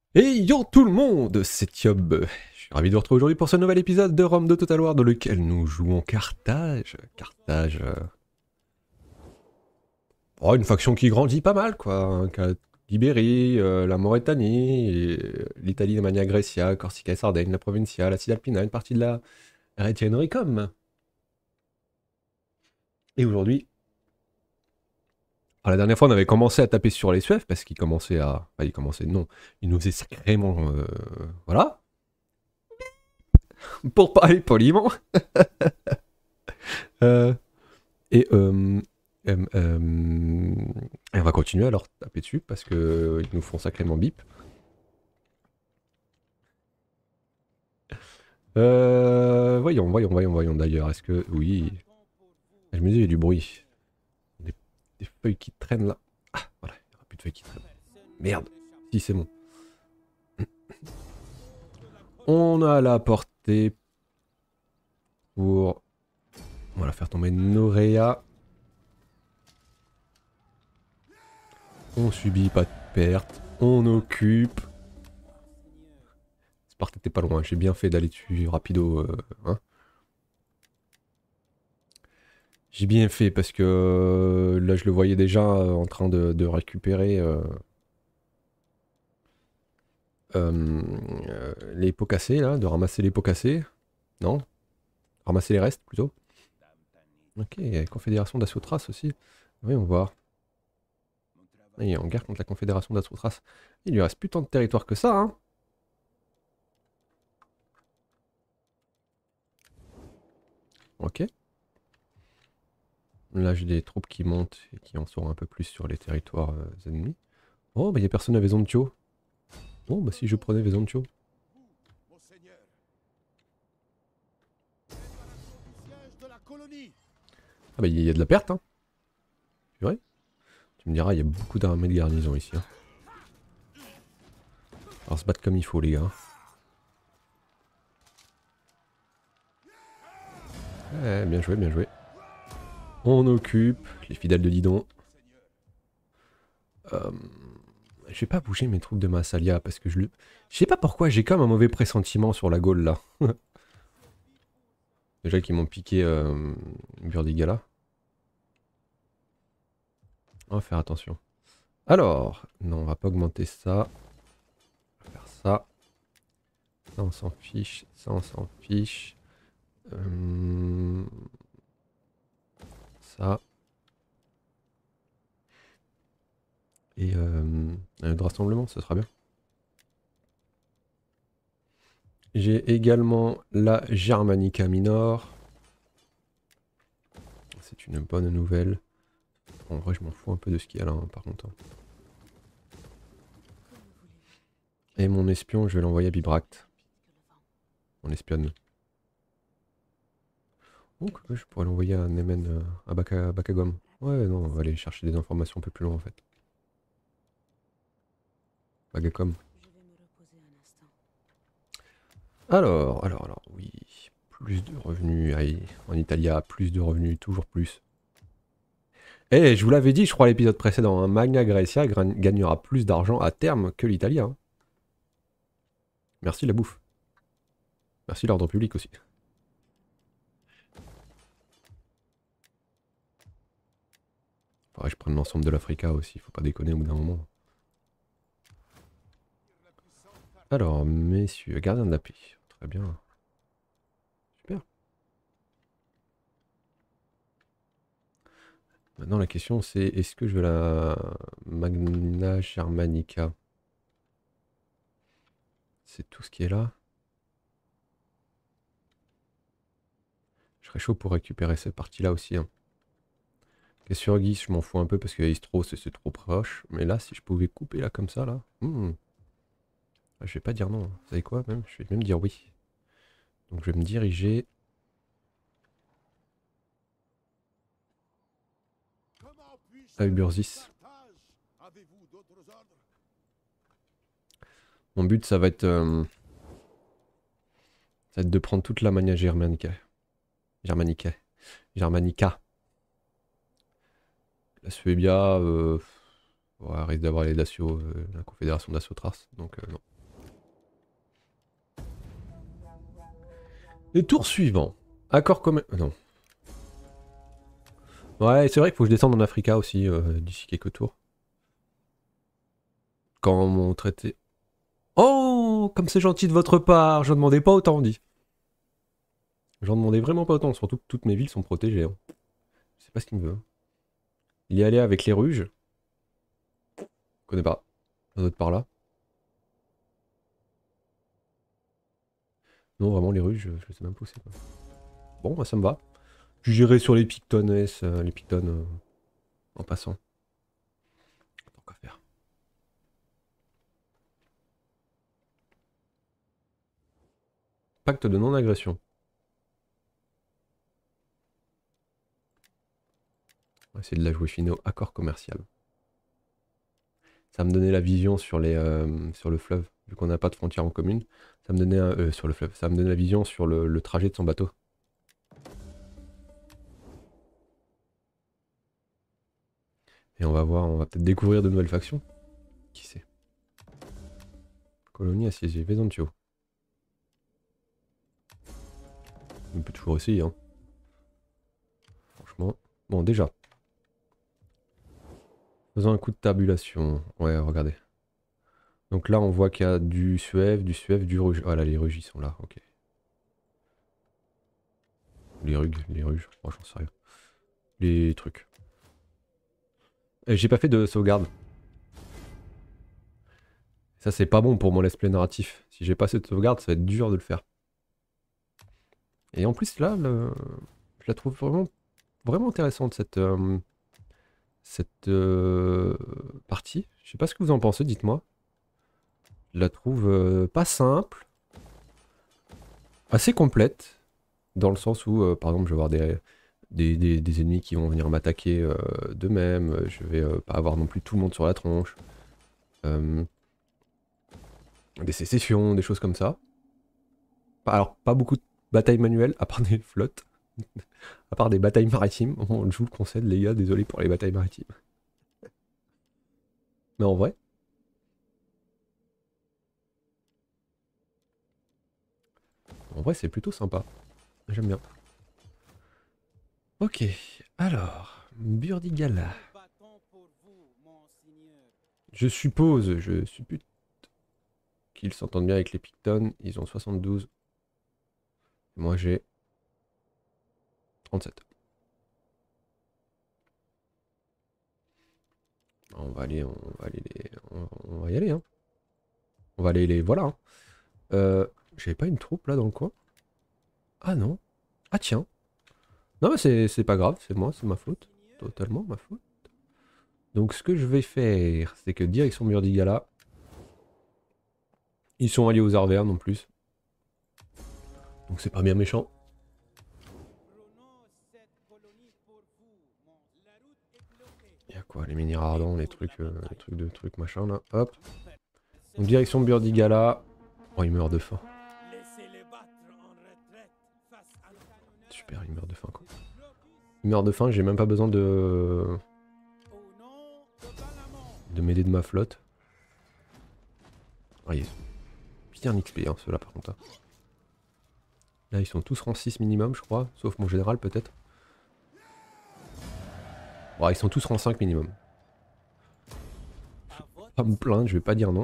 Et yo tout le monde, c'est Thiob. Je suis ravi de vous retrouver aujourd'hui pour ce nouvel épisode de Rome de Total War dans lequel nous jouons Carthage. Oh, une faction qui grandit pas mal quoi. L'Ibérie, la Mauritanie, l'Italie, la Magna Grecia, Corsica et Sardaigne, la Provincia, la Cisalpina, une partie de la Retienricum. Et aujourd'hui... Alors, la dernière fois on avait commencé à taper sur les Suèves parce qu'ils commençaient à... Enfin ils commençaient, non. Ils nous faisaient sacrément... Voilà. Pour parler poliment. Euh, et, euh, et on va continuer à leur taper dessus parce que ils nous font sacrément bip. Voyons d'ailleurs. Est-ce que... Oui. Je me dis, il y a du bruit. Des, des feuilles qui traînent là. Ah, voilà, il n'y aura plus de feuilles qui traînent. Merde. Si, c'est bon. On a la portée pour... Voilà, faire tomber Norea. On subit pas de perte. On occupe. Sparta t'es pas loin. J'ai bien fait d'aller dessus rapido. Hein. J'ai bien fait parce que là je le voyais déjà en train de récupérer les pots cassés là, de ramasser les pots cassés. Non, ramasser les restes plutôt. Ok, Confédération d'Assotras aussi. Oui, on va voir. Il est en guerre contre la Confédération d'Assotras. Il lui reste plus tant de territoire que ça, hein. Ok. Là j'ai des troupes qui montent et qui en sauront un peu plus sur les territoires ennemis. Oh, bah il n'y a personne à Vesontio. Bon, bah si je prenais Vesontio. Ah bah il y a de la perte, hein. C'est vrai. Tu me diras, il y a beaucoup d'armées de garnison ici. Hein. Alors se battre comme il faut les gars. Ouais, bien joué, bien joué. On occupe les fidèles de Didon. Je vais pas bouger mes troupes de Massalia parce que je sais pas pourquoi, j'ai comme un mauvais pressentiment sur la Gaule là. Déjà qu'ils m'ont piqué Burdigala. On va faire attention. Alors, non, on va pas augmenter ça. On va faire ça. Ça, on s'en fiche. Ça, on s'en fiche. Ça. Et de rassemblement, ce sera bien. J'ai également la Germanica Minor. C'est une bonne nouvelle. En vrai, je m'en fous un peu de ce qu'il y a là, hein, par contre. Et mon espion, je vais l'envoyer à Bibracte. On espionne. Oh, je pourrais l'envoyer à Nemen, à Bakagom. Ouais, non, on va aller chercher des informations un peu plus loin en fait. Bagacom. Alors, oui. Plus de revenus. Aïe, en Italia, plus de revenus, toujours plus. Eh, je vous l'avais dit, je crois, à l'épisode précédent, hein, Magna Grecia gagnera plus d'argent à terme que l'Italie. Hein. Merci la bouffe. Merci l'ordre public aussi. Faudrait que je prenne l'ensemble de l'Africa aussi, faut pas déconner au bout d'un moment. Alors, messieurs, gardien de la paix. Très bien. Super. Maintenant, la question c'est, est-ce que je veux la Magna Germanica? C'est tout ce qui est là. Je serais chaud pour récupérer cette partie-là aussi. Hein. Sur Guise, je m'en fous un peu parce que Istros, c'est trop proche. Mais là, si je pouvais couper là comme ça, là... Je vais pas dire non. Vous savez quoi, même? Je vais même dire oui. Donc je vais me diriger... à Uburzis. Mon but, ça va être de prendre toute la Magna Germanica. Germanica. La Suébia, ouais, risque d'avoir les Dacio, la Confédération d'Assotras, donc non. Et tour suivant. Accord commun... Non. Ouais, c'est vrai qu'il faut que je descende en Africa aussi, d'ici quelques tours. Quand mon traité... Oh, comme c'est gentil de votre part, je ne demandais pas autant, dit. J'en demandais vraiment pas autant, surtout que toutes mes villes sont protégées. Hein. Je sais pas ce qu'il me veut. Il y allait avec les ruges. Je connais pas. Un autre par là. Non, vraiment, les ruges, je sais même pas où c'est. Quoi. Bon, bah, ça me va. Je gérerai sur les Pictones, les Pictones en passant. Tant qu'à faire. Pacte de non-agression. On va essayer de la jouer finaux. Accord commercial. Ça me donnait la vision sur sur le fleuve, vu qu'on n'a pas de frontière en commune. Ça me donnait sur le fleuve. Ça me donnait la vision sur le trajet de son bateau. Et on va voir, on va peut-être découvrir de nouvelles factions. Qui sait? Colonie assiégée, Vesentio. On peut toujours essayer, hein. Franchement. Bon, déjà. Faisons un coup de tabulation. Ouais, regardez. Donc là, on voit qu'il y a du Suève, du Ruge. Ah là, les Ruges, ils sont là, ok. Les Ruges, moi j'en sais rien. Les trucs. J'ai pas fait de sauvegarde. Ça, c'est pas bon pour mon let's play narratif. Si j'ai pas cette sauvegarde, ça va être dur de le faire. Et en plus, là, je la trouve vraiment intéressante, cette partie. Je sais pas ce que vous en pensez, dites-moi. Je la trouve pas simple, assez complète, dans le sens où, par exemple, je vais avoir des ennemis qui vont venir m'attaquer d'eux-mêmes, je vais pas avoir non plus tout le monde sur la tronche. Euh, des sécessions, des choses comme ça. Alors, pas beaucoup de batailles manuelles, à part des flottes. À part des batailles maritimes. Je vous le concède, les gars, désolé pour les batailles maritimes. Mais en vrai c'est plutôt sympa. J'aime bien. Ok, alors, Burdigala. Je suppute qu'ils s'entendent bien avec les Pictones. Ils ont 72. Moi j'ai 37. On va y aller, hein. On va aller les... Voilà. Hein. J'avais pas une troupe là dans le coin? Ah non. Ah tiens. Non mais c'est pas grave, c'est moi, c'est ma faute. Totalement ma faute. Donc ce que je vais faire, c'est que direction Burdigala. Ils sont alliés aux Arvernes en plus. Donc c'est pas bien méchant. Il y a quoi? Les menhirs ardents, les trucs machin là. Hop. Donc direction Burdigala. Oh il meurt de faim. Super, il meurt de faim quoi. Il meurt de faim, j'ai même pas besoin de m'aider de ma flotte. Ah, ils sont bien XP hein, ceux-là par contre. Hein. Là ils sont tous rang 6 minimum je crois, sauf mon général peut-être. Bon, ils sont tous rang 5 minimum. Je vais pas me plaindre, je vais pas dire non.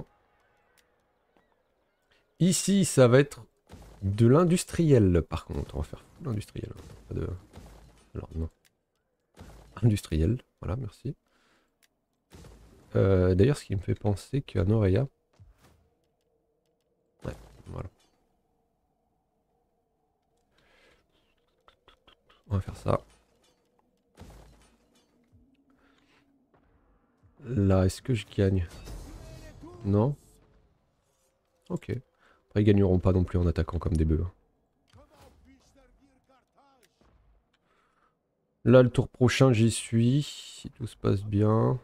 Ici ça va être de l'industriel par contre, on va faire l'industriel. Pas de... Alors non. Industriel, voilà merci. D'ailleurs ce qui me fait penser qu'à Noreia... Ouais, voilà. On va faire ça. Là, est-ce que je gagne? Non? Ok. Après, ils gagneront pas non plus en attaquant comme des bœufs. Là, le tour prochain, j'y suis. Si tout se passe bien.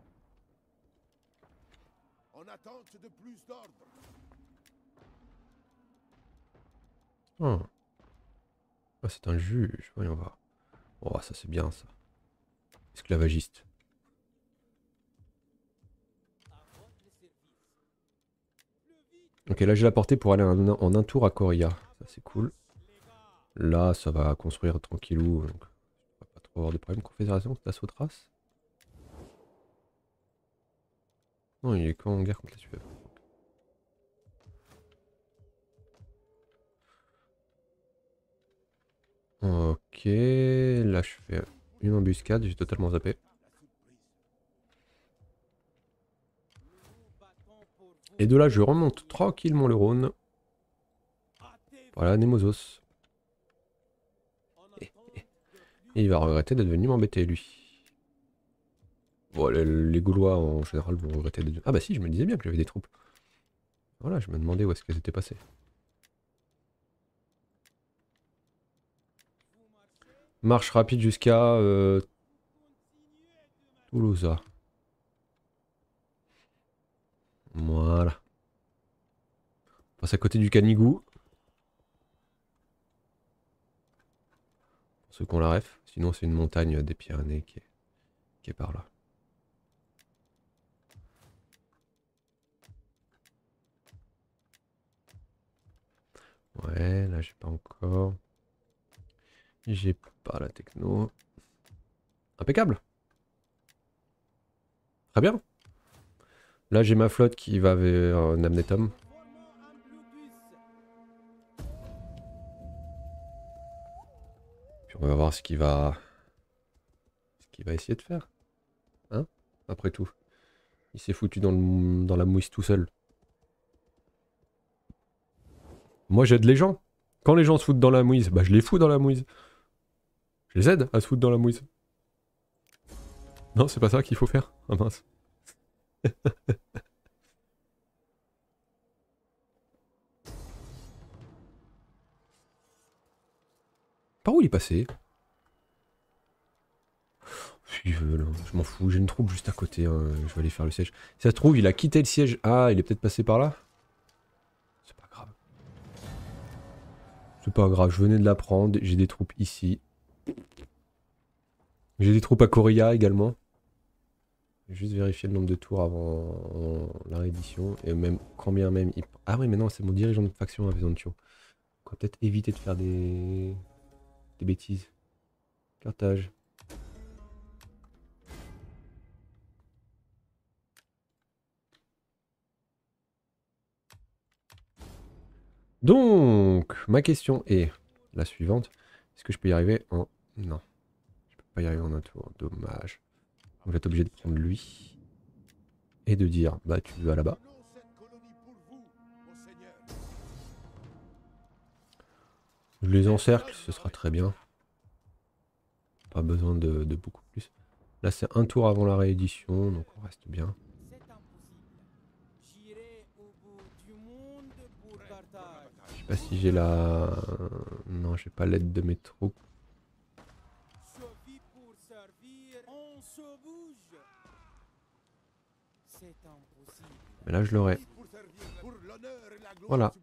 Ah, ah c'est un juge. Voyons voir. Oh, ça c'est bien ça. Esclavagiste. Ok, là j'ai la portée pour aller en un tour à Coria. Ça c'est cool. Là, ça va construire tranquillou. Donc, on va pas trop avoir de problème. Confédération, d'assaut de race. Non, il est quand en guerre contre la Suède. Ok, là je fais une embuscade, j'ai totalement zappé. Et de là, je remonte tranquillement le Rhône. Voilà, Nemosos. Et il va regretter d'être venu m'embêter, lui. Bon, les Gaulois, en général, vont regretter d'être... Ah bah si, je me disais bien que j'avais des troupes. Voilà, je me demandais où est-ce qu'elles étaient passées. Marche rapide jusqu'à... Toulouse. Voilà. On passe à côté du Canigou. Pour ceux qui ont la ref. Sinon, c'est une montagne des Pyrénées qui est par là. Ouais, là, j'ai pas encore. J'ai pas la techno. Impeccable. Très bien. Là, j'ai ma flotte qui va vers Namnetom. Puis on va voir ce qu'il va essayer de faire. Hein? Après tout. Il s'est foutu dans la mouise tout seul. Moi, j'aide les gens. Quand les gens se foutent dans la mouise, bah je les fous dans la mouise. Je les aide à se foutre dans la mouise. Non, c'est pas ça qu'il faut faire. Ah mince. Par où il est passé? Je m'en fous, j'ai une troupe juste à côté, hein. Je vais aller faire le siège. Si ça se trouve, il a quitté le siège. Ah, il est peut-être passé par là? C'est pas grave. C'est pas grave, je venais de l'apprendre. J'ai des troupes ici. J'ai des troupes à Coria également. Je vais juste vérifier le nombre de tours avant la réédition. Et même, quand bien même... Ah oui, mais non, c'est mon dirigeant de faction à Vesontio. On va peut-être éviter de faire des bêtises. Carthage. Donc, ma question est la suivante. Est-ce que je peux y arriver en... Non. Je peux pas y arriver en un tour. Dommage. Donc, je vais être obligé de prendre lui. Et de dire, bah tu vas là-bas. Je les encercle, ce sera très bien. Pas besoin de beaucoup plus. Là, c'est un tour avant la réédition, donc on reste bien. Je sais pas si j'ai la... Non, j'ai pas l'aide de mes troupes. Mais là, je l'aurai. Voilà.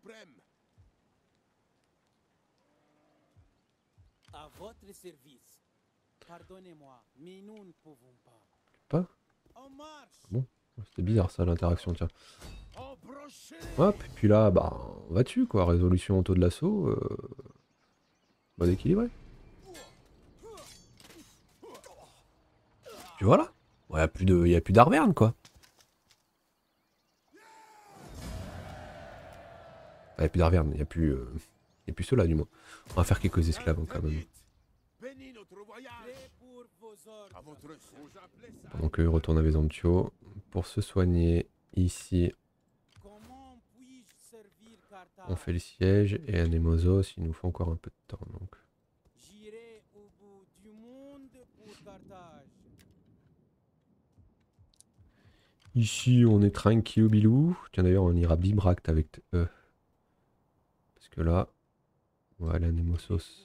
À votre service. Pardonnez-moi, mais nous ne pouvons pas. Pas? En marche. Bon, c'était bizarre ça l'interaction, tiens. Hop, et puis là, bah, on va dessus quoi. Résolution auto de l'assaut. Bon équilibré. Puis voilà. Il n'y a plus d'Arverne quoi. Il n'y a plus d'Arverne, il n'y a plus ceux-là du moins. On va faire quelques esclaves hein, quand même. Pendant qu'eux retournent à Vesontio pour se soigner. Ici, on fait le siège et à Nemosos, il nous faut encore un peu de temps donc. Ici, on est tranquille au bilou. Tiens, d'ailleurs, on ira bibract avec eux. Parce que là, voilà, Nemosos.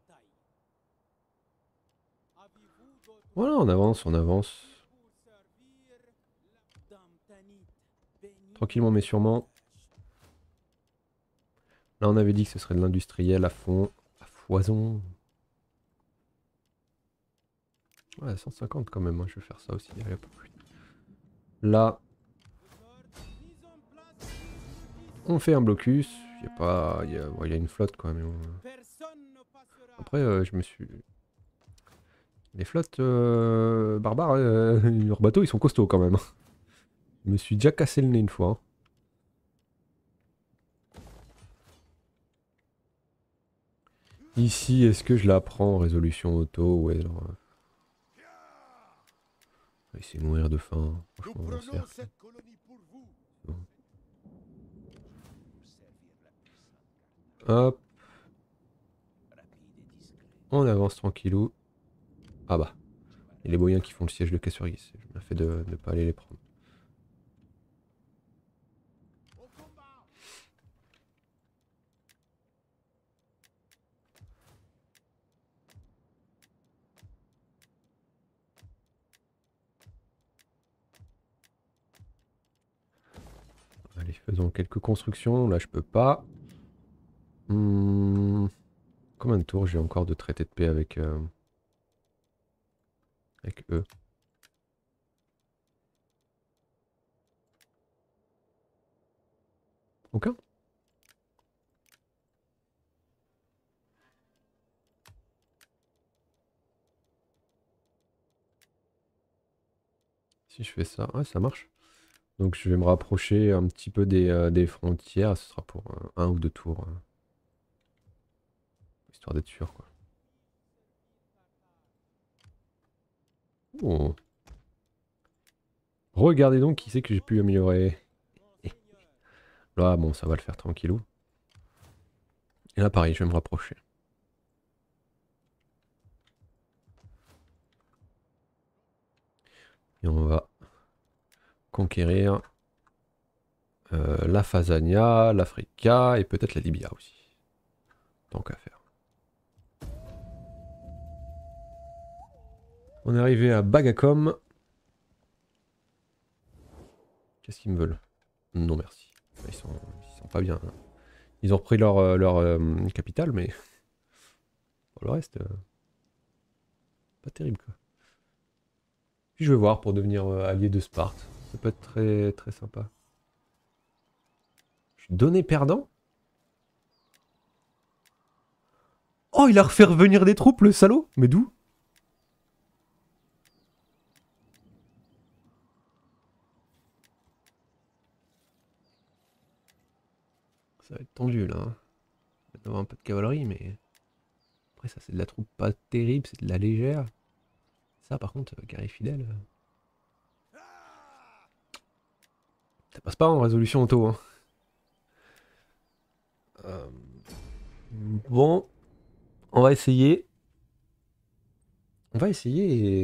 Voilà, on avance, on avance. Tranquillement, mais sûrement. Là, on avait dit que ce serait de l'industriel à fond, à foison. Ouais, 150 quand même, hein. Je vais faire ça aussi. Allez, hop. Là, on fait un blocus. Il y a une flotte quand même. Après, je me suis... Les flottes barbares, leurs bateaux, ils sont costauds quand même. Je me suis déjà cassé le nez une fois. Hein. Ici, est-ce que je la prends en résolution auto? Ouais, alors... on va essayer de mourir de faim. Franchement, on cercle. Bon. Hop. On avance tranquillou. Ah bah. Et les boyens qui font le siège de Kassurgis. Je m'ai fait de ne pas aller les prendre. Allez, faisons quelques constructions. Là, je peux pas. Combien de tours j'ai encore de traité de paix avec eux? Aucun? Si je fais ça, ouais, ça marche. Donc je vais me rapprocher un petit peu des frontières. Ce sera pour un ou deux tours. Histoire d'être sûr, quoi. Oh. Regardez donc qui c'est que j'ai pu améliorer. Là, bon, ça va le faire tranquillou. Et là, pareil, je vais me rapprocher. Et on va conquérir la Phazania, l'Africa et peut-être la Libya aussi. Tant qu'à faire. On est arrivé à Bagacom. Qu'est-ce qu'ils me veulent? Non merci. Ils sont pas bien. Hein. Ils ont repris leur capitale, mais pour le reste, pas terrible quoi. Puis je vais voir pour devenir allié de Sparte. Ça peut être très très sympa. Je suis donné perdant? Oh, il a refait revenir des troupes, le salaud? Mais d'où? Ça va être tendu là. Hein. On va avoir un peu de cavalerie, mais... Après ça c'est de la troupe pas terrible, c'est de la légère. Ça par contre, guerrier fidèle... Ça passe pas en résolution auto. Hein. Bon, on va essayer. On va essayer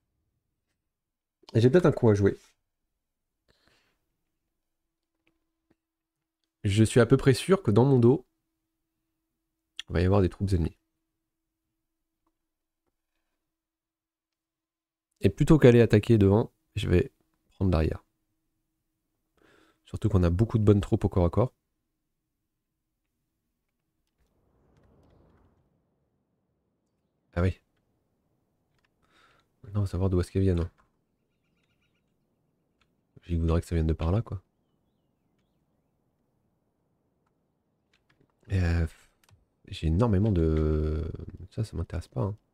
et j'ai peut-être un coup à jouer. Je suis à peu près sûr que dans mon dos, il va y avoir des troupes ennemies. Et plutôt qu'aller attaquer devant, je vais prendre derrière. Surtout qu'on a beaucoup de bonnes troupes au corps à corps. Ah oui. Maintenant, on va savoir d'où est-ce qu'elles viennent. Hein. Je voudrais que ça vienne de par là, quoi. J'ai énormément de... Ça m'intéresse pas. Hein.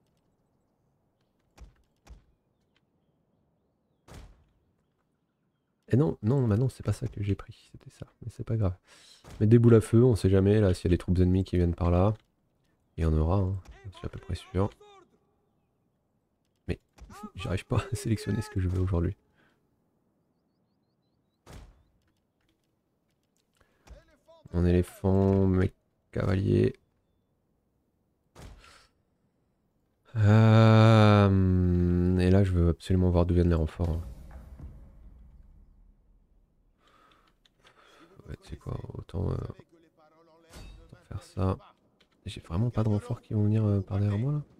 Et non, non, bah non, c'est pas ça que j'ai pris. C'était ça, mais c'est pas grave. Mais des boules à feu, on sait jamais. Là, s'il y a des troupes ennemies qui viennent par là, il y en aura. Hein. Je suis à peu près sûr. Mais j'arrive pas à sélectionner ce que je veux aujourd'hui. Mon éléphant, mes cavaliers. Et là, je veux absolument voir d'où viennent les renforts. Hein. Ouais, tu sais quoi, autant faire ça. J'ai vraiment pas de renforts qui vont venir par derrière moi là.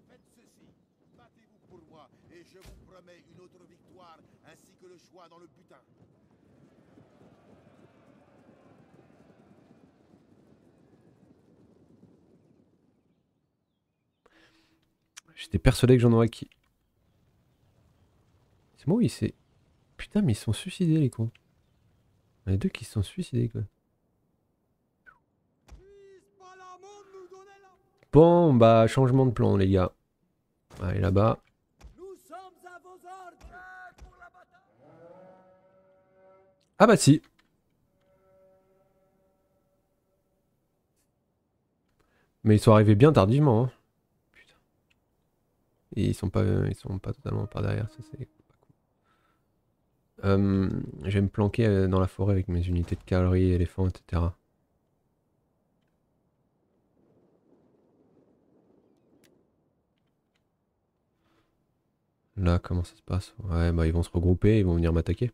J'étais persuadé que j'en aurais qui. C'est moi ou il s'est... Putain mais ils se sont suicidés les cons. Il y en a deux qui se sont suicidés quoi. Bon, bah, changement de plan, les gars. Allez, là-bas. Nous sommes à vos ordres. Ah bah si. Mais ils sont arrivés bien tardivement. Hein. Putain. Et ils sont pas totalement par derrière, ça c'est pas cool. Je vais me planquer dans la forêt avec mes unités de cavalerie, éléphants, etc. Là, comment ça se passe? Ouais, bah ils vont se regrouper, ils vont venir m'attaquer.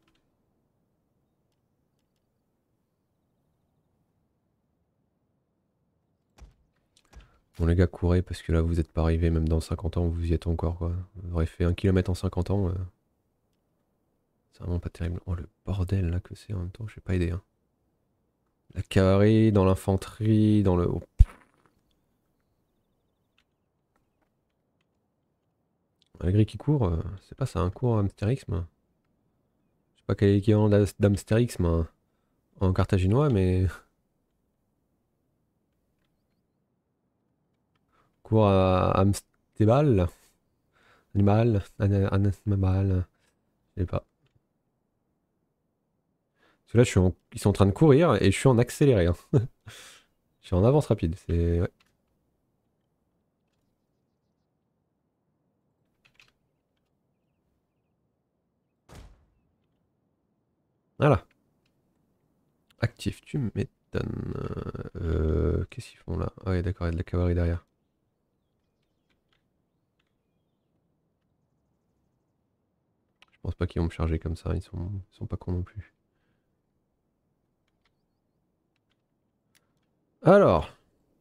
Bon les gars, courez parce que là vous êtes pas arrivés, même dans 50 ans vous y êtes encore quoi. Vous aurez fait 1 kilomètre en 50 ans. C'est vraiment pas terrible. Oh le bordel là que c'est en même temps, je vais pas aider. Hein. La cavalerie, dans l'infanterie, dans le... Oh. Malgré qui court, c'est pas ça, un court hamstérisme. Je sais pas quel est l'équivalent d'hamstérisme hein, en carthaginois, mais... Cours à Amstébal. Animal. Animal. Je sais pas. Parce que là, ils sont en train de courir et je suis en accéléré. Hein. Je suis en avance rapide. C'est... Ouais. Voilà. Actif, tu m'étonnes. Qu'est-ce qu'ils font là? Ah ouais, d'accord, il y a de la cavalerie derrière. Je pense pas qu'ils vont me charger comme ça. Ils sont pas cons non plus. Alors.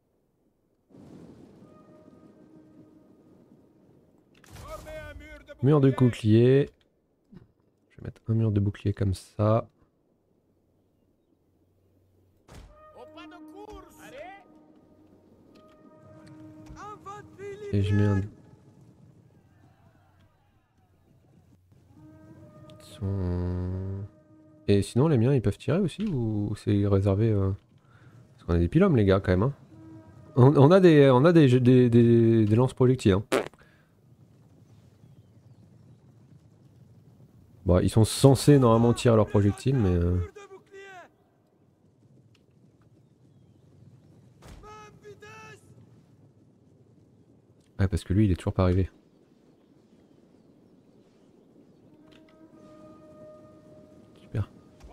Mur de bouclier. Je vais mettre un mur de bouclier comme ça. Et je mets un... Et sinon les miens ils peuvent tirer aussi ou c'est réservé Parce qu'on a des pylômes les gars quand même hein. On a des lance-projectiles hein. Bon ils sont censés normalement tirer leurs projectiles mais... Ouais parce que lui il est toujours pas arrivé. Super.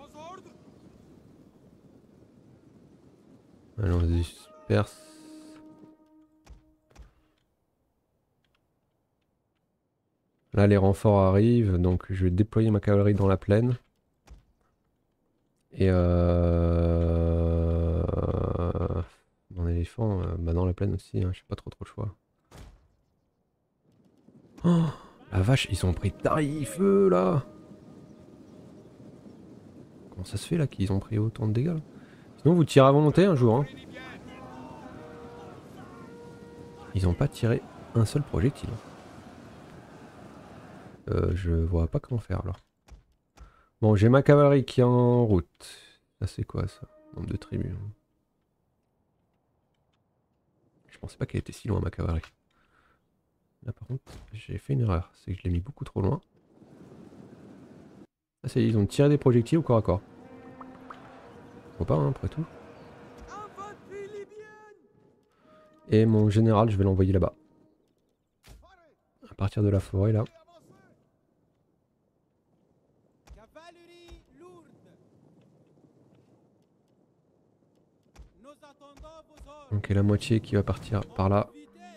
Allez on se disperse. Là les renforts arrivent donc je vais déployer ma cavalerie dans la plaine. Et mon éléphant bah dans la plaine aussi, hein, j'ai pas trop le choix. Oh la vache, ils ont pris tarif eux là. Comment ça se fait là qu'ils ont pris autant de dégâts là? Sinon vous tirez à volonté un jour hein. Ils ont pas tiré un seul projectile. Je vois pas comment faire alors. Bon j'ai ma cavalerie qui est en route. Ça c'est quoi ça? Nombre de tribus. Je pensais pas qu'elle était si loin ma cavalerie. Là par contre j'ai fait une erreur, c'est que je l'ai mis beaucoup trop loin. Ah c'est ils ont tiré des projectiles au corps à corps. Faut pas hein, après tout. Et mon général je vais l'envoyer là-bas. À partir de la forêt là. Cavalerie lourde. Nous attendons vos ordres. Donc il y a la moitié qui va partir par là.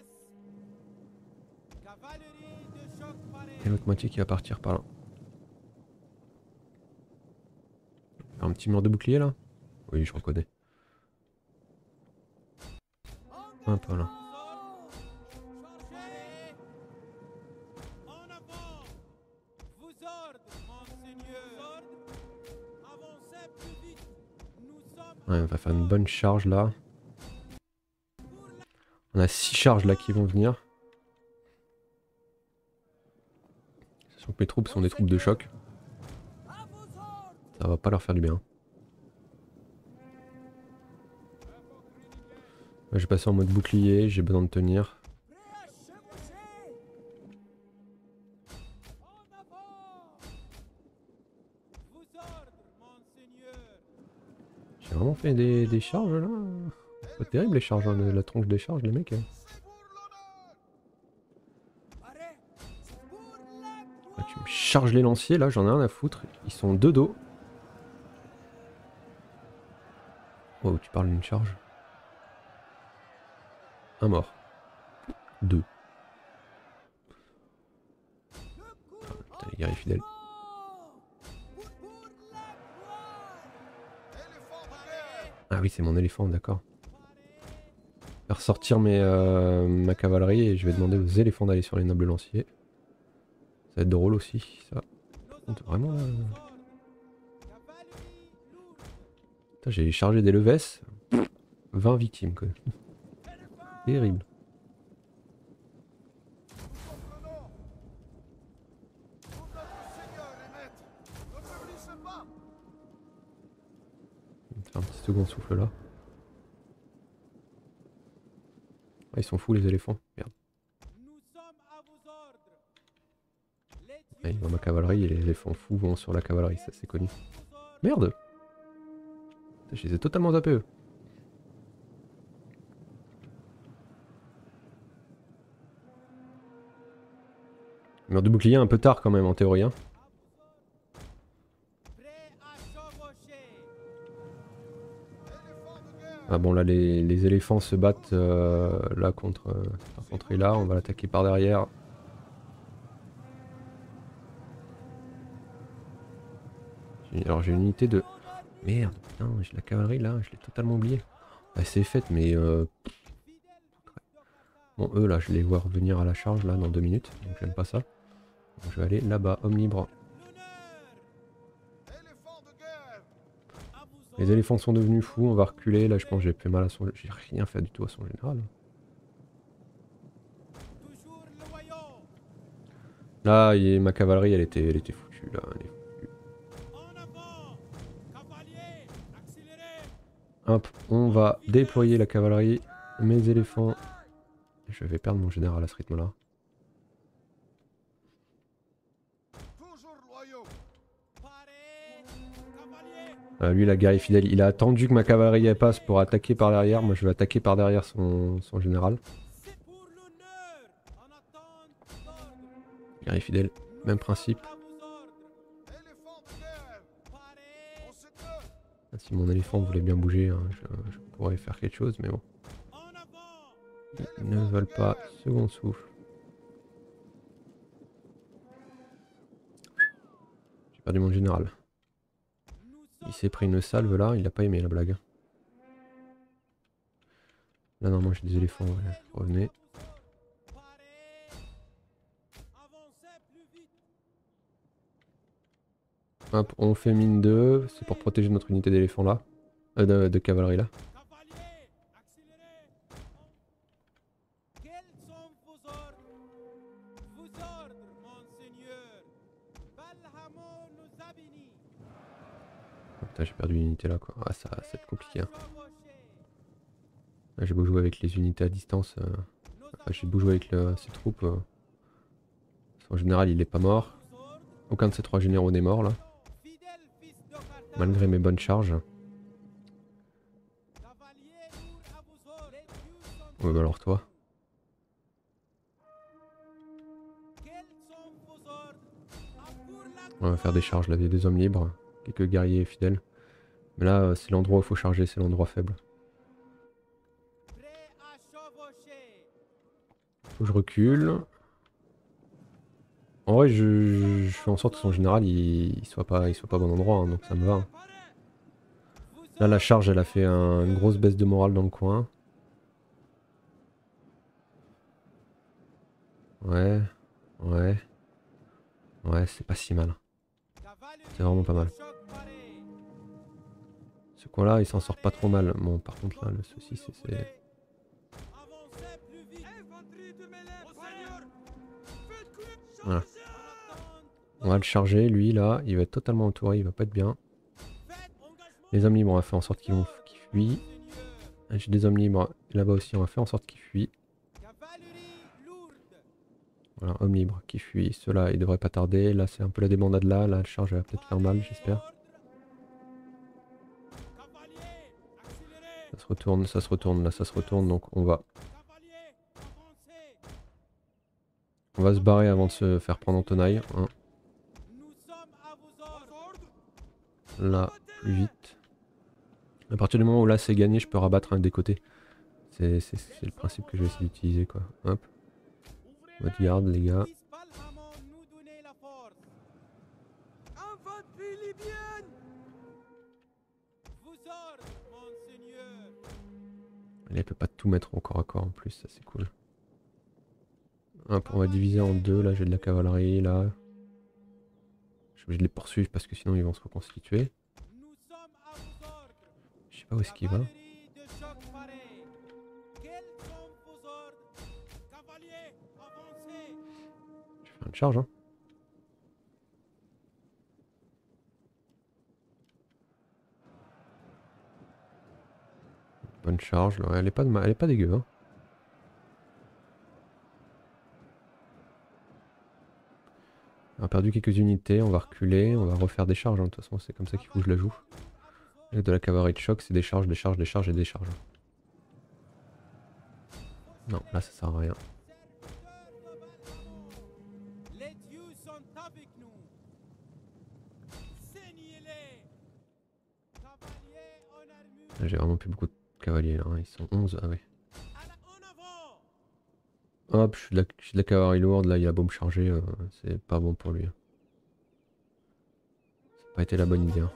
Cavalerie de choc pareil. Et l'autre moitié qui va partir par là. Un petit mur de bouclier là? Oui je reconnais. Un peu là. Chargez. En avant. Vos ordres, monseigneur. Avancez plus vite. Nous sommes... Ouais, on va faire une bonne charge là. On a 6 charges là qui vont venir. Sachant que mes troupes sont des troupes de choc. Ça va pas leur faire du bien. Là, je vais passer en mode bouclier, j'ai besoin de tenir. J'ai vraiment fait des charges là. C'est pas terrible les charges, hein, la tronche des charges les mecs. Hein. Ah, tu me charges les lanciers là, j'en ai rien à foutre. Ils sont deux dos. Oh, tu parles d'une charge. Un mort. Deux. Putain, les guerriers fidèles. Ah oui, c'est mon éléphant, d'accord. Faire sortir ma cavalerie et je vais demander aux éléphants d'aller sur les nobles lanciers. Ça va être drôle aussi, ça. Par contre, vraiment là... J'ai chargé des levesses. 20 victimes, quoi. Terrible. Je vais faire un petit second souffle là. Ah, ils sont fous les éléphants. Merde. Ah, il voit ma cavalerie et les éléphants fous vont sur la cavalerie, ça c'est connu. Merde! Je les ai totalement zappés eux. Mur de bouclier un peu tard quand même en théorie. Hein. Ah bon là les éléphants se battent là contre cette infanterie là, on va l'attaquer par derrière. Alors j'ai une unité de... Merde, putain, j'ai la cavalerie là, je l'ai totalement oublié. Elle s'est faite mais... Bon eux là je les vois revenir à la charge là dans 2 minutes, donc j'aime pas ça. Donc, je vais aller là-bas, homme libre. Les éléphants sont devenus fous, on va reculer. Là, je pense que j'ai fait mal à son... J'ai rien fait du tout à son général. Là, ma cavalerie, elle était foutue. Là, elle est foutue. Hop, on va déployer la cavalerie. Mes éléphants. Je vais perdre mon général à ce rythme-là. Lui, la guerre est fidèle. Il a attendu que ma cavalerie elle passe pour attaquer par derrière. Moi, je vais attaquer par derrière son général. Guerre est fidèle. Même principe. Si mon éléphant voulait bien bouger, hein, je pourrais faire quelque chose, mais bon. Ils ne veulent pas. Second souffle. J'ai perdu mon général. Il s'est pris une salve là, il a pas aimé la blague. Là non, moi j'ai des éléphants, ouais. Revenez. Hop, on fait mine 2, c'est pour protéger notre unité d'éléphants là. De cavalerie là. J'ai perdu une unité là quoi. Ah ça va être compliqué. Hein. J'ai beau jouer avec les unités à distance. J'ai beau jouer avec ses troupes. En général il est pas mort. Aucun de ces 3 généraux n'est mort là. Malgré mes bonnes charges. Ouais bah alors toi. On va faire des charges là, il y a des hommes libres. Quelques guerriers fidèles. Mais là, c'est l'endroit où il faut charger, c'est l'endroit faible. Faut que je recule. En vrai, je fais en sorte que son général il soit pas au bon endroit, hein, donc ça me va. Hein. Là, la charge, elle a fait une grosse baisse de morale dans le coin. Ouais, ouais. Ouais, c'est pas si mal. C'est vraiment pas mal. Ce coin-là, il s'en sort pas trop mal. Bon, par contre, là, le souci, c'est... Voilà. On va le charger, lui, là. Il va être totalement entouré, il va pas être bien. Les hommes libres, on va faire en sorte qu'ils fuient. J'ai des hommes libres là-bas aussi, on va faire en sorte qu'ils fuient. Cavalerie lourde. Voilà, hommes libres qui fuient. Ceux-là, ils devraient pas tarder. Là, c'est un peu la débandade là. La charge va peut-être faire mal, j'espère. Cavalier, accélérez. Ça se retourne, ça se retourne, là, ça se retourne. Donc Cavalier, avancez. on va se barrer avant de se faire prendre en tenaille. Hein. Nous sommes à vos ordres. Là, plus vite. À partir du moment où là, c'est gagné, je peux rabattre un des côtés. C'est le principe que je vais essayer d'utiliser, quoi. Hop. Votre garde, les gars. Palhamon nous donner la force. Infanterie libyenne. Vos ordres, monseigneur. Elle peut pas tout mettre au corps à corps en plus, ça c'est cool. Hop, on va diviser en deux. Là, j'ai de la cavalerie, là. Je suis obligé de les poursuivre parce que sinon ils vont se reconstituer. Nous sommes à vos ordres. Je sais pas où est-ce qu'il va. Cavalerie de choc paré. Quels sont vos ordres? Cavalier, avancez. Je vais faire une charge, hein. Bonne charge, là. Elle est pas, elle est pas dégueu, hein. On a perdu quelques unités, on va reculer, on va refaire des charges, hein. De toute façon, c'est comme ça qu'il faut que je la joue. Avec de la cavalerie de choc, c'est des charges, des charges, des charges et des charges. Non, là ça sert à rien. Les dieux sont avec nous. Saignez-les. Cavaliers en armure. J'ai vraiment plus beaucoup de cavaliers là, hein. Ils sont 11, ah ouais. En avant. Hop, je suis de la cavalerie lourde, là il a beau me charger, c'est pas bon pour lui. Ça n'a pas été la bonne idée. Hein.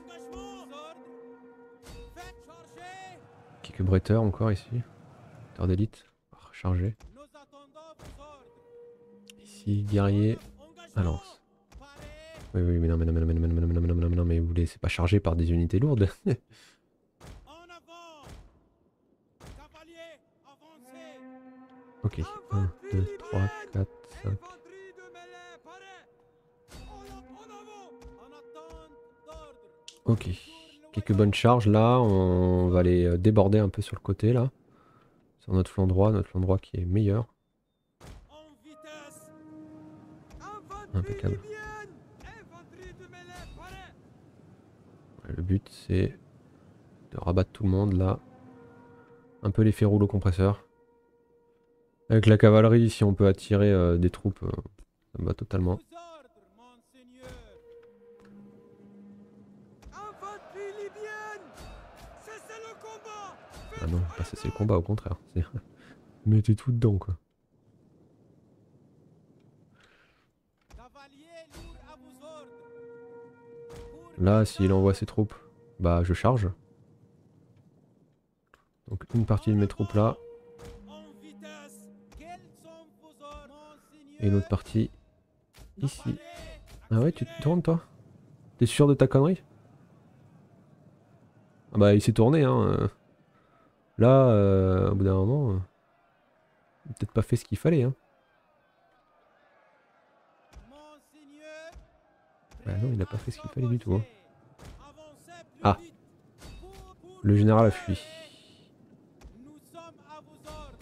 Faites charger. Quelques bretteurs encore ici. Terre d'élite. Recharger. Nous attendons vos ordres. Ici, guerrier. À lance. Oui, oui, mais non, mais non, mais non, mais non, mais non, mais non, mais non, mais non, mais non, mais vous laissez pas charger par des unités lourdes. En avant. Cavalier, avancez. Ok, 1, 2, 3, 4, 5. Infanterie de mêlée, parée. En avant. En attente d'ordre. Ok. Quelques bonnes charges là. On va les déborder un peu sur le côté là. Sur notre flanc droit qui est meilleur. En vitesse. Impeccable. Infanterie de mêlée, parée. Le but c'est de rabattre tout le monde là. Un peu l'effet rouleau compresseur. Avec la cavalerie, si on peut attirer des troupes, ça me va totalement. Vos ordres, monseigneur. Infanterie libyenne. Cessez le combat. Ah non, pas cesser le combat, au contraire. Mettez tout dedans quoi. Cavalier lourd à vos ordres. Là, s'il envoie ses troupes, bah je charge. Donc une partie de mes troupes là, En vitesse. Quels sont vos ordres, monseigneur? et une autre partie ici. Ah ouais, tu te tournes toi? T'es sûr de ta connerie? Ah bah il s'est tourné hein. Là, au bout d'un moment, il a peut-être pas fait ce qu'il fallait hein. Monseigneur. Bah non, il a pas fait ce qu'il fallait du tout hein. Avancez plus Ah, vite. Pour le général a fui. Nous sommes à vos ordres.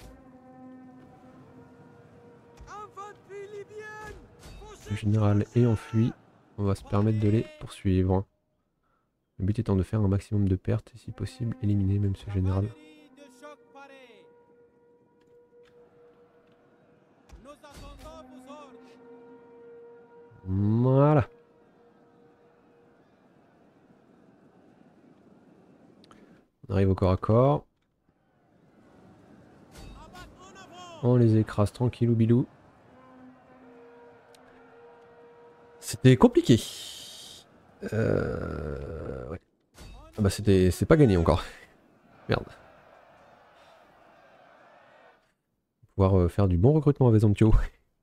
Infanterie libyenne. Le général ayant fui, on va se permettre de les poursuivre. Le but étant de faire un maximum de pertes et si possible éliminer même ce général. Cavalerie de choc parée. Nous attendons vos ordres. Voilà. On arrive au corps à corps. Abattre en avant. On les écrase tranquillou bilou. C'était compliqué. Ouais. Ah bah c'est pas gagné encore. Merde. Pouvoir faire du bon recrutement à Vesontio.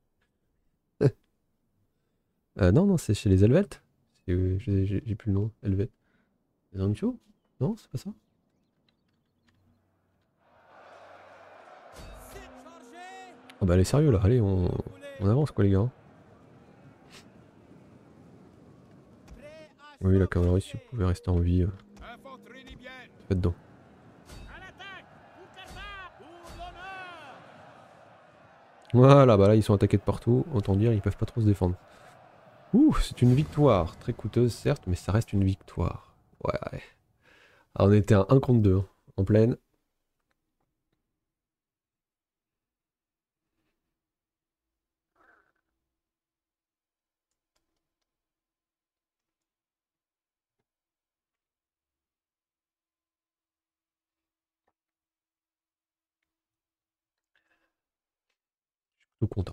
Non, non, c'est chez les Helvètes. J'ai plus le nom. Helvète. Vesontio? Non, c'est pas ça? C'est chargé. Ah bah allez sérieux là, allez on avance quoi les gars. Prêt à Oui la choc cavalerie si vous paré. pouvez rester en vie, Infanterie libyenne. faites dedans. À l'attaque. Vous Voilà, bah là ils sont attaqués de partout, autant dire ils peuvent pas trop se défendre. Ouh, c'est une victoire, très coûteuse certes, mais ça reste une victoire. Ouais, ouais. Ah, on était à 1 contre 2, en pleine. Tout content.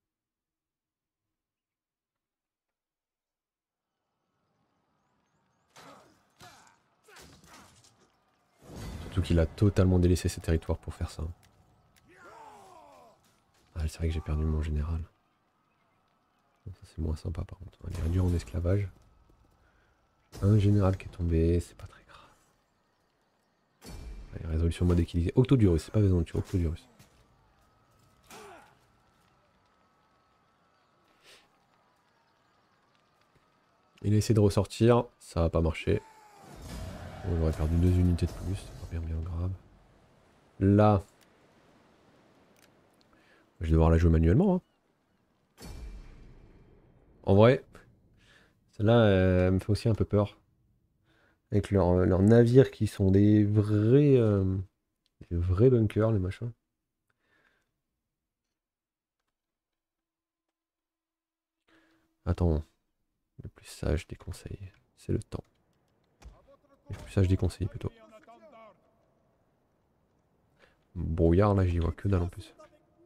Surtout qu'il a totalement délaissé ses territoires pour faire ça. Ah, c'est vrai que j'ai perdu mon général. Ça c'est moins sympa par contre. Il est réduit en esclavage. Un général qui est tombé, c'est pas très grave. Allez, résolution mode équilibré. Octodurus, c'est pas Vézanture, Octodurus. Il a essayé de ressortir, ça va pas marcher. On aurait perdu 2 unités de plus, c'est pas bien bien grave. Là, je vais devoir la jouer manuellement. Hein. En vrai, celle-là, elle me fait aussi un peu peur. Avec leurs navires qui sont des vrais bunkers, les machins. Attends, le plus sage des conseils, c'est le temps. Le plus sage des conseils plutôt. Brouillard, là, j'y vois que dalle en plus.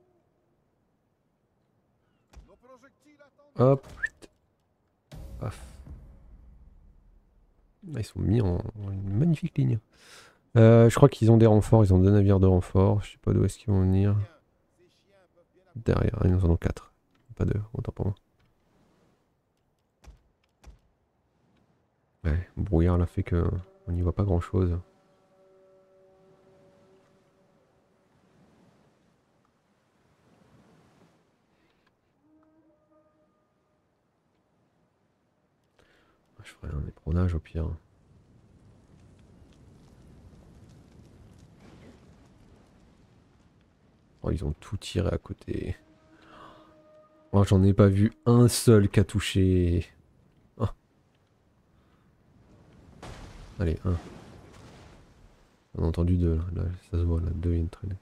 Hop. Paf. Là, ils sont mis en une magnifique ligne. Je crois qu'ils ont des renforts, ils ont 2 navires de renfort. Je sais pas d'où est-ce qu'ils vont venir. Derrière, ils nous en ont 4. Pas 2, autant pour moi. Ouais, brouillard là fait que on n'y voit pas grand chose. Je ferai un éperonage au pire. Oh, ils ont tout tiré à côté. Oh, j'en ai pas vu un seul qui a touché. Ah. Allez, un. On a entendu deux là, là ça se voit là, deux il y a une traînée.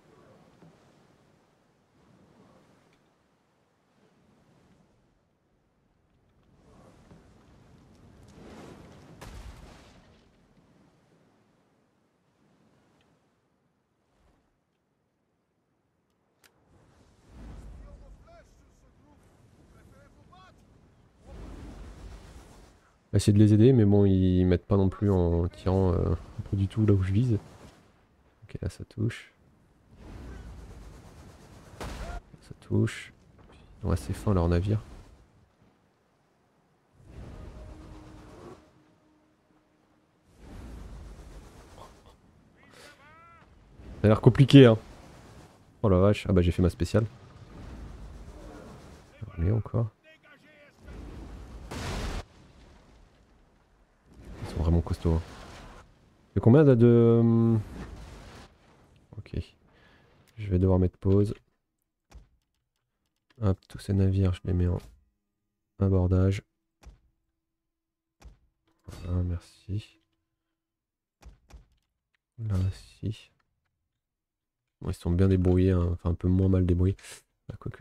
On va essayer de les aider, mais bon, ils mettent pas non plus en tirant pas du tout là où je vise. Ok, là ça touche. Ça touche. Ils ont assez faim leur navire. Ça a l'air compliqué, hein. Oh la vache. Ah bah j'ai fait ma spéciale. Allez, encore. Ils sont vraiment costauds. Hein. Et combien là de... Ok. Je vais devoir mettre pause. Hop, tous ces navires, je les mets en abordage. Voilà, merci. Là aussi. Bon, ils sont bien débrouillés, hein. Enfin un peu moins mal débrouillés. Ah, quoique.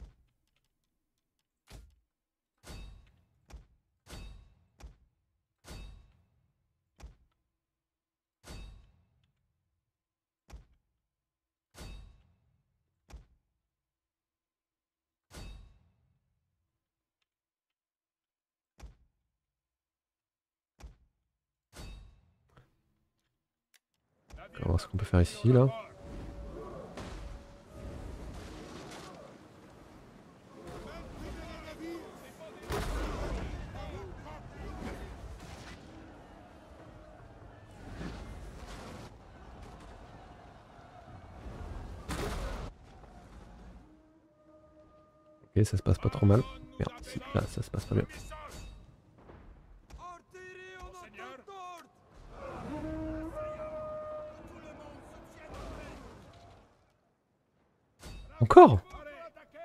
On va voir ce qu'on peut faire ici là. Ok, ça se passe pas trop mal. Merde, si, là ça se passe pas bien. Encore?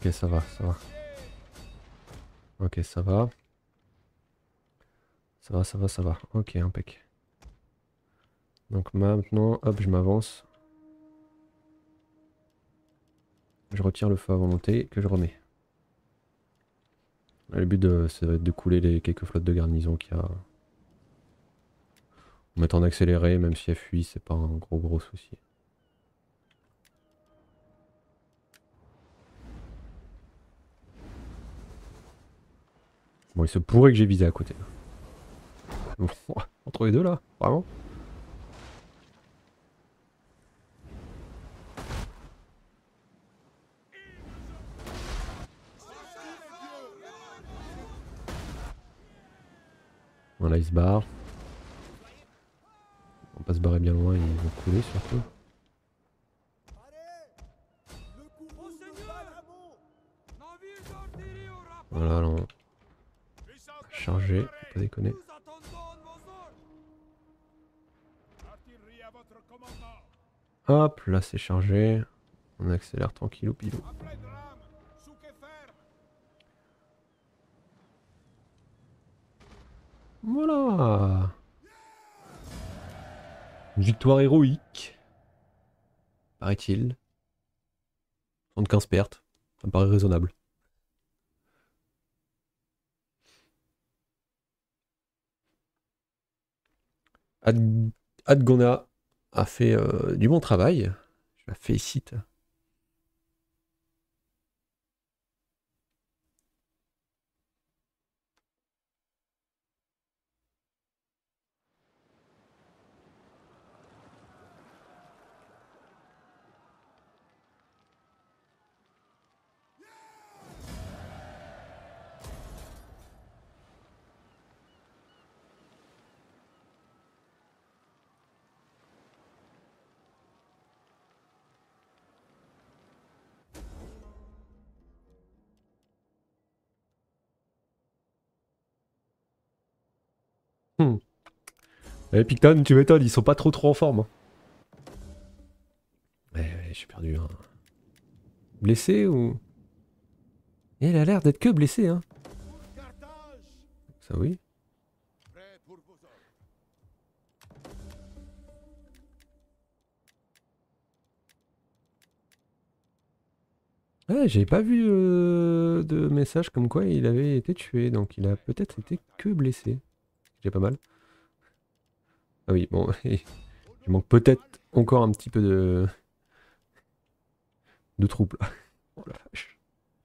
Ok, ça va, ça va. Ok, ça va. Ça va, ça va, ça va. Ok, impec. Donc maintenant, hop, je m'avance. Je retire le feu à volonté que je remets. Le but, ça va être de couler les quelques flottes de garnison qu'il y a. En mettant en accéléré, même si elle fuit, c'est pas un gros souci. Bon, il se pourrait que j'ai visé à côté. Entre les deux là, vraiment. Voilà, ils se barrent. On va pas se barrer bien loin, ils vont couler surtout. Voilà, là, on... chargé, pas déconner. Hop, là c'est chargé. On accélère tranquillou pilou. Voilà. Une victoire héroïque. Paraît-il. 75 pertes. Ça me paraît raisonnable. Adgona a fait du bon travail. Je la félicite. Eh, Picton, tu m'étonnes, ils sont pas trop en forme. Hein. Ouais, j'ai perdu un... Blessé ou... Et il a l'air d'être que blessé, hein. Ça oui. Ouais, j'avais pas vu de message comme quoi il avait été tué, donc il a peut-être été que blessé. J'ai pas mal. Ah oui, bon, il manque peut-être encore un petit peu de trouble. Oh la vache.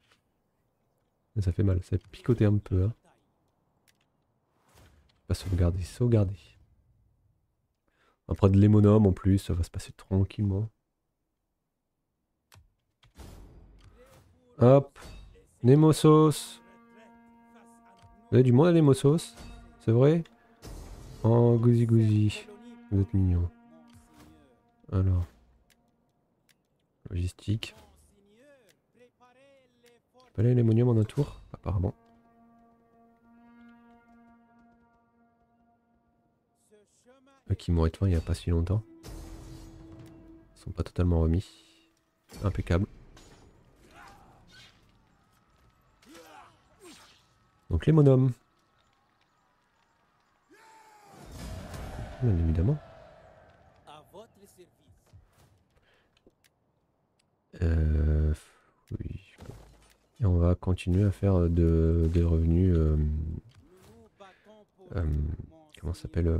Ça fait mal, ça a picoté un peu. Hein. Pas sauvegarder, sauvegarder. Après de l'hémonome en plus, ça va se passer tranquillement. Hop, Nemosos. Vous avez du monde à Nemosos? C'est vrai? Oh, Gouzi Gouzi. Vous êtes mignon. Alors. Logistique. Je peux aller à l'hémonium en un tour? Apparemment. Eux qui m'ont éteint il n'y a pas si longtemps. Ils sont pas totalement remis. Impeccable. Donc l'hémonome. Bien évidemment. Oui. Et on va continuer à faire des revenus. Comment ça s'appelle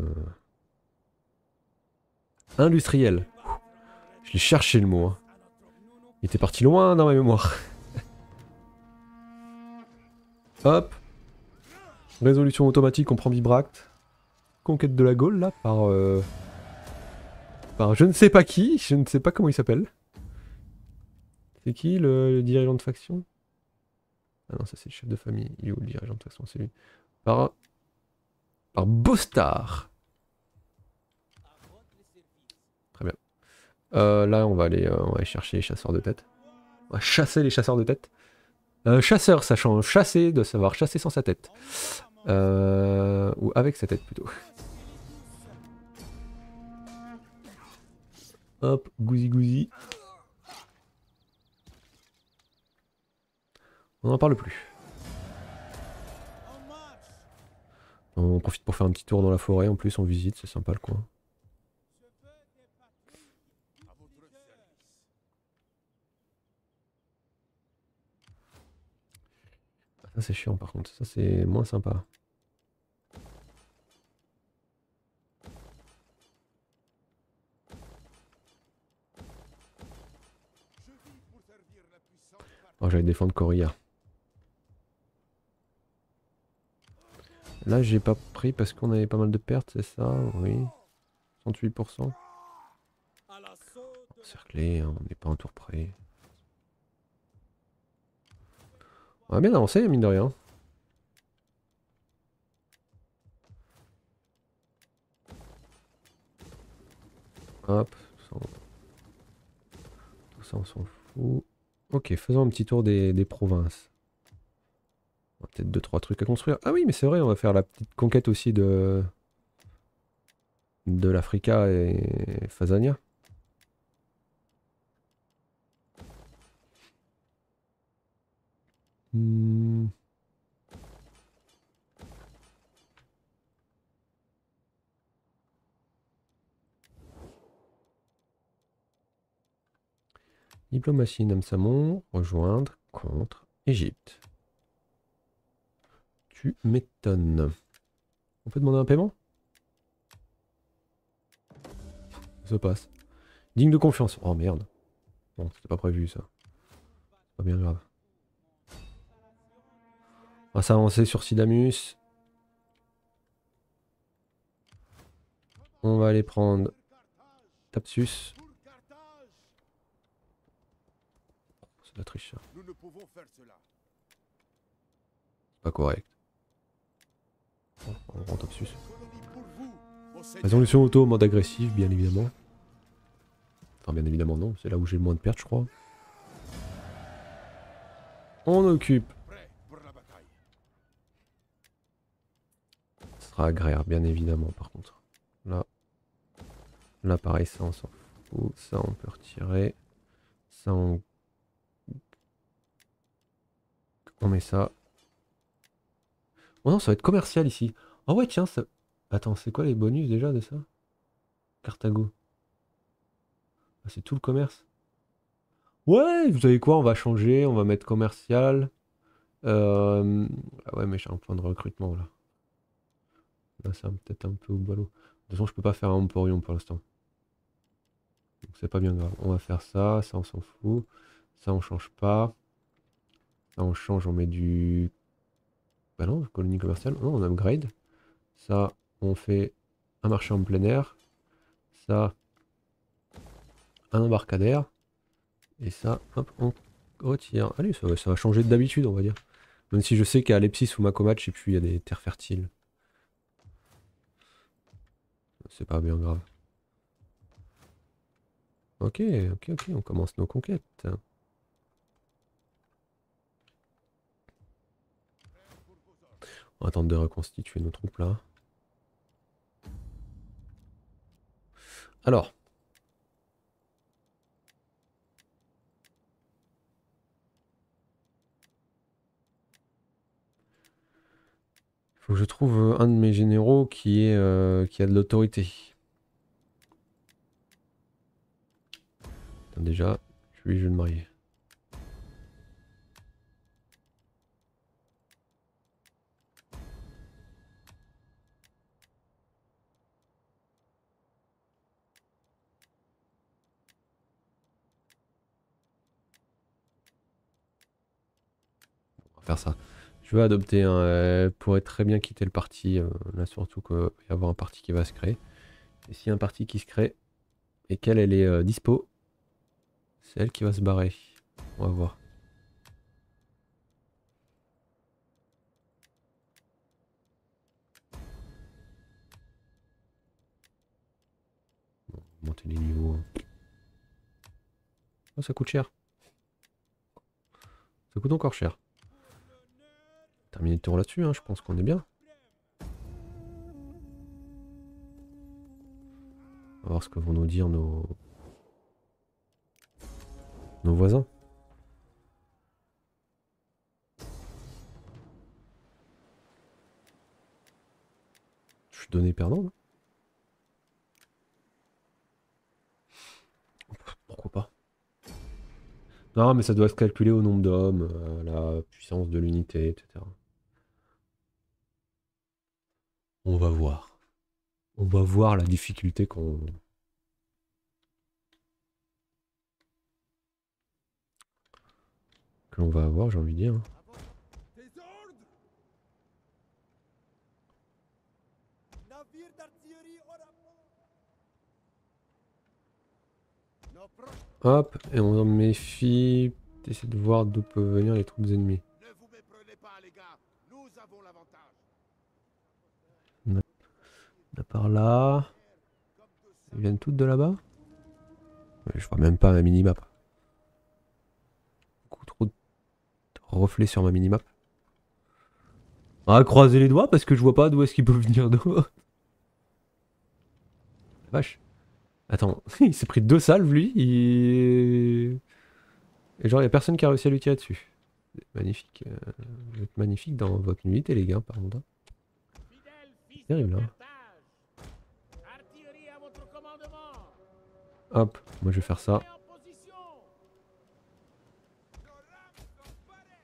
industriel. Je l'ai cherché le mot. Hein. Il était parti loin dans ma mémoire. Hop. Résolution automatique, on prend Bibract. Conquête de la Gaule là par je ne sais pas qui, je ne sais pas comment il s'appelle. C'est qui le dirigeant de faction? Ah non, ça c'est le chef de famille. Il est où le dirigeant de faction? C'est lui. Par Bostar. Très bien. Là, on va aller chercher les chasseurs de tête. On va chasser les chasseurs de tête. Chasseur, sachant chasser, de savoir chasser sans sa tête. Ou avec sa tête plutôt. Hop, gouzi gouzi. On n'en parle plus. En marche. On profite pour faire un petit tour dans la forêt en plus, on visite, c'est sympa le coin. Je veux des patrouilles. À votre service. Ah, ça c'est chiant par contre, ça c'est moins sympa. Je vis pour servir la puissante partie. Oh, j'allais défendre Coria. Là j'ai pas pris parce qu'on avait pas mal de pertes, c'est ça? Oui. 68%. À l'assaut de Cerclé, hein, on n'est pas un tour près. On a bien avancé, mine de rien. Hop, tout ça on s'en fout. Ok, faisons un petit tour des provinces. On a peut-être 2-3 trucs à construire. Ah oui, mais c'est vrai, on va faire la petite conquête aussi de l'Africa et Phazania. Hmm. Diplomatie Namsamon, rejoindre, contre, Égypte. Tu m'étonnes. On peut demander un paiement? Ça passe. Digne de confiance. Oh merde. Bon, c'était pas prévu ça. C'est pas bien grave. On va s'avancer sur Sidamus. On va aller prendre Thapsus. Pour Carthage. C'est de la triche ça. Nous ne pouvons faire cela. Pas correct. Bon, on prend Thapsus. Colonie pour vous, vos seigneurs. Résolution auto, mode agressif, bien évidemment. Enfin, bien évidemment, non. C'est là où j'ai le moins de pertes, je crois. On occupe. Prêt pour la bataille. Ce sera agraire, bien évidemment, par contre. Là. Là, pareil, ça, on s'en fout. Ça, on peut retirer. Ça, on met ça. Oh non, ça va être commercial ici. Ah ouais, tiens, ça... Attends, c'est quoi les bonus déjà de ça? Carthago. Ah, c'est tout le commerce. Ouais, vous savez quoi, on va changer, on va mettre commercial. Ah ouais, mais j'ai un point de recrutement là. Là, ça va peut-être un peu au ballot. De toute façon, je peux pas faire un emporion pour l'instant. Donc c'est pas bien grave. On va faire ça, ça on s'en fout. Ça on change pas. Ça on change, on met du... Bah non, colonie commerciale. Non, on upgrade. Ça, on fait un marché en plein air. Ça, un embarcadère. Et ça, hop, on retire. Allez, ça va changer d'habitude, on va dire. Même si je sais qu'à Lepsis ou Macomatch, et puis il y a des terres fertiles. C'est pas bien grave. Ok, on commence nos conquêtes. On va attendre de reconstituer nos troupes là. Alors. Il faut que je trouve un de mes généraux qui a de l'autorité. Déjà, je vais me marier. On va faire ça. Je vais adopter un... pourrait très bien quitter le parti. Là, surtout qu'il va y avoir un parti qui va se créer. Et s'il y a un parti qui se crée et qu'elle est dispo, c'est elle qui va se barrer. On va voir. Bon, monter les niveaux. Oh, ça coûte cher. Ça coûte encore cher. Terminer le tour là-dessus, hein, je pense qu'on est bien. On va voir ce que vont nous dire nos voisins. donné perdant, là. Pourquoi pas? Non, mais ça doit se calculer au nombre d'hommes, la puissance de l'unité, etc. On va voir. On va voir la difficulté que l'on va avoir, j'ai envie de dire. Des ordres. Navire d'artillerie au rapport. Nos proches, Hop, et on s'en méfie. Essayer de voir d'où peuvent venir les troupes ennemies. ne vous méprenez pas, les gars. Nous avons l'avantage. Là par là. Ils viennent toutes de là-bas? Ouais, je vois même pas ma minimap. Beaucoup trop de reflets sur ma minimap. Ah, croisez les doigts parce que je vois pas d'où est-ce qu'ils peuvent venir d'autres. Vache. Attends, il s'est pris 2 salves lui. Et genre, il y a personne qui a réussi à lui tirer dessus. Magnifique. Vous êtes magnifique dans votre unité, les gars, par contre. Fidèle fils Terrible, de hein. Carthage. Artillerie à votre commandement. Hop, moi je vais faire ça. Et en position. Nos rames sont parées.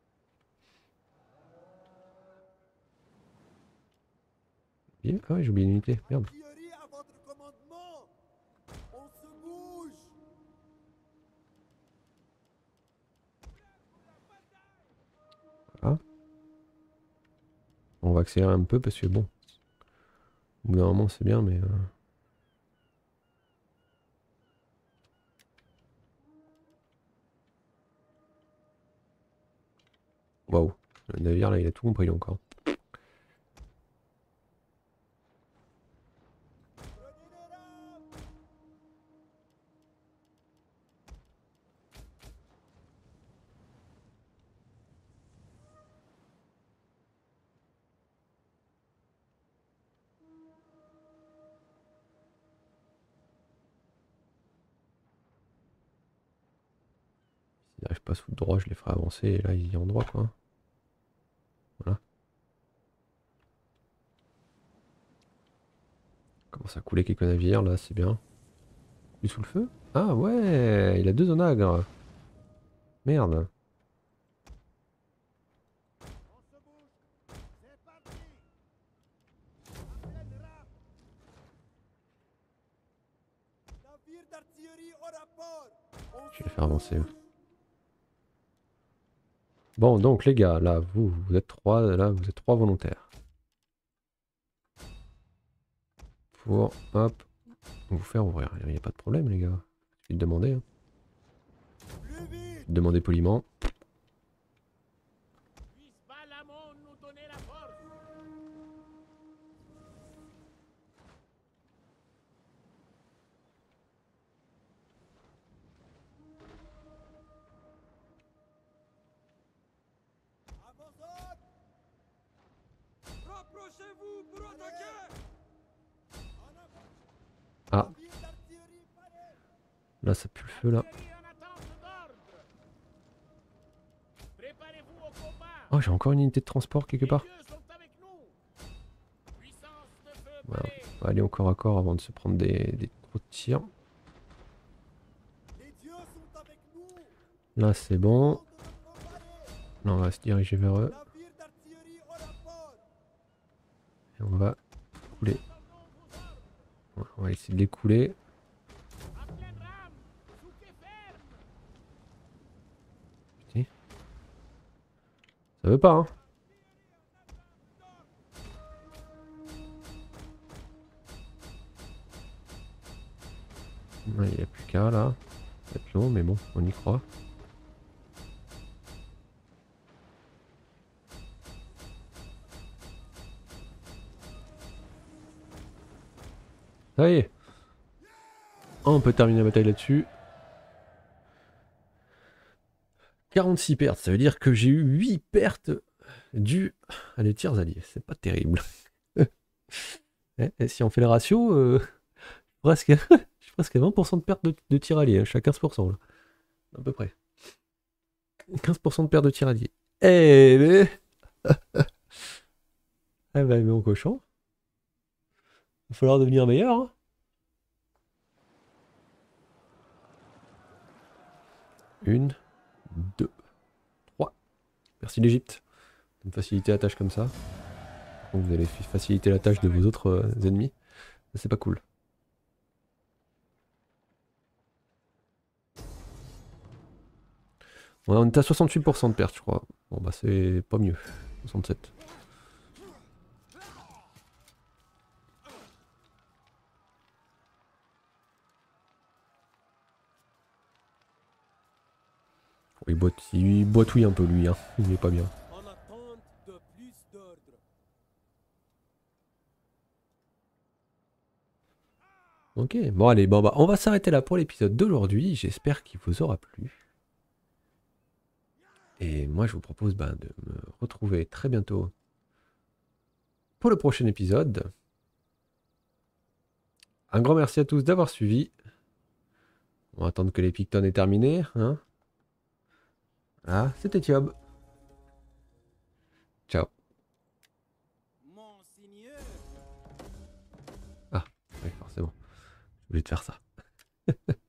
Ah ouais, j'ai oublié une unité. Merde. Artillerie à votre commandement. On se bouge. Voilà. On va accélérer un peu parce que bon. Au bout d'un moment, c'est bien, mais. Waouh. Le navire là, il a tout compris encore. Prenez les rames. S'ils n'arrivent pas à se foutre droit, je les ferai avancer et là, ils iront droit quoi. Voilà. Commence à couler quelques navires là, c'est bien. Il est sous le feu? Ah ouais, il a 2 onagres. Merde. On se bouge. C'est parti. À pleine rame. Navire d'artillerie au rapport. On Je se vais les faire avancer. bouge. Bon, donc les gars, là, vous êtes 3, là, vous êtes 3 volontaires. Pour, hop, vous faire ouvrir. Il n'y a pas de problème, les gars. Je vais te demander. Hein. Plus vite. Demander poliment. Puisse Balamon nous donner la force. À vos ordres. Rapprochez-vous pour attaquer. En avant. Ah, Navire d'artillerie paré. là, ça pue le feu, là. Artillerie en attente d'ordre. Préparez-vous au combat. Oh, j'ai encore une unité de transport quelque part. Les dieux sont avec nous. Puissance de feu Voilà. parée. On va aller au corps à corps avant de se prendre des gros tirs. Les dieux sont avec nous. Là, c'est bon. Ordre de préparer. Là, on va se diriger vers eux. Navire d'artillerie au rapport. Et on va couler. Attendons vos ordres. Voilà, on va essayer de les couler. À pleine rame. Souquez ferme. Putain. Ça veut pas, hein. Ouais, il n'y a plus qu'à là. Ça va être long, mais bon, on y croit. Ça y est. On peut terminer la bataille là-dessus. 46 pertes, ça veut dire que j'ai eu 8 pertes dues à des tirs alliés. C'est pas terrible. Et si on fait le ratio, presque, je suis presque à 20% de perte de tirs alliés. Je suis à 15% là. À peu près. 15% de perte de tirs alliés. Eh ben... Eh ben, mais mon cochon. va falloir devenir meilleur. Hein. Une, deux, trois. Merci l'Égypte de me faciliter la tâche comme ça. Donc vous allez faciliter la tâche de vos autres ennemis. C'est pas cool. Ouais, on est à 68% de perte, je crois. Bon bah c'est pas mieux. 67. Il boitouille un peu lui, hein. Il est pas bien. En attente de plus d'ordre. Ok, bon allez, bon bah on va s'arrêter là pour l'épisode d'aujourd'hui. J'espère qu'il vous aura plu. Et moi je vous propose de me retrouver très bientôt pour le prochain épisode. Un grand merci à tous d'avoir suivi. On va attendre que les Picton aient terminé, hein. Ah, c'était Thiob. Ciao. Monseigneur. Ah, oui, forcément. J'ai oublié de faire ça.